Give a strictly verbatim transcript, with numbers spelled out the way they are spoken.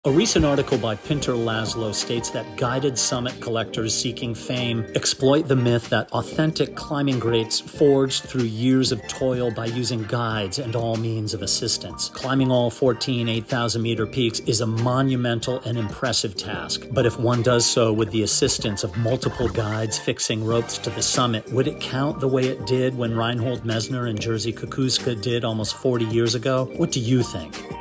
A recent article by Pintér László states that guided summit collectors seeking fame exploit the myth that authentic climbing greats forged through years of toil by using guides and all means of assistance. Climbing all fourteen eight thousand meter peaks is a monumental and impressive task, but if one does so with the assistance of multiple guides fixing ropes to the summit, would it count the way it did when Reinhold, Messner, and Jerzy Kukuczka did almost forty years ago? What do you think?